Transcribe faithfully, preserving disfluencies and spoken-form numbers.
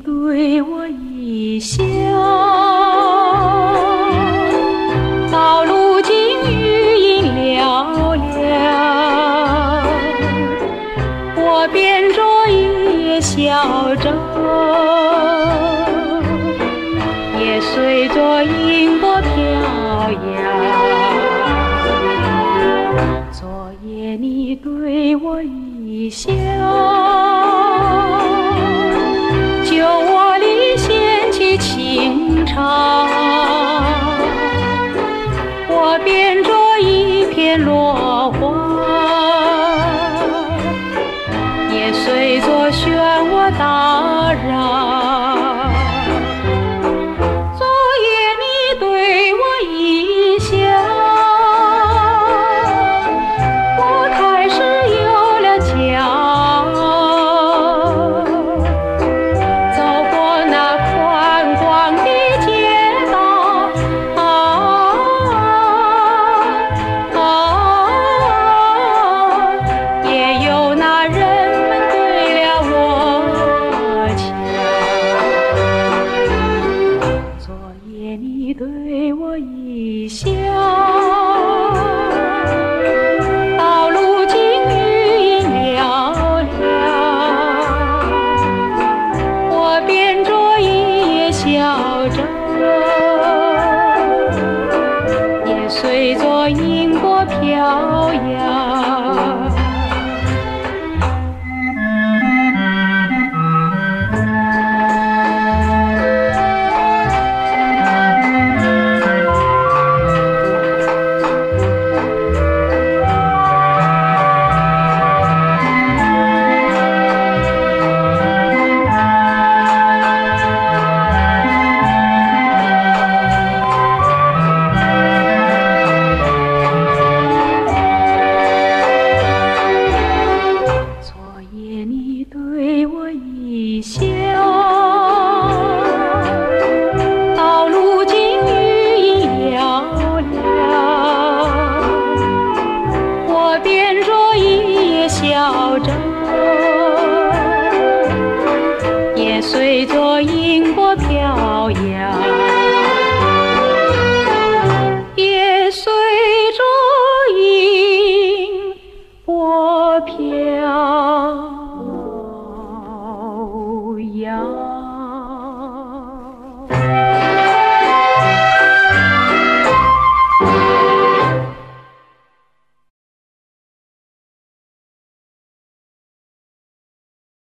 对我一笑，到如今余音寥寥，我便着也笑着，也随着音波飘摇。昨夜你对我一笑，酒窝里掀起情潮，我编着一片落花，也随着漩涡打扰。昨夜你对我一笑，我开始有了骄傲。走过那宽广的街道，啊啊，也有那人们对了我笑。昨夜你对我一笑，到如今余音寥寥，我编着也笑着，也随着音波飘摇。昨夜你对我一笑。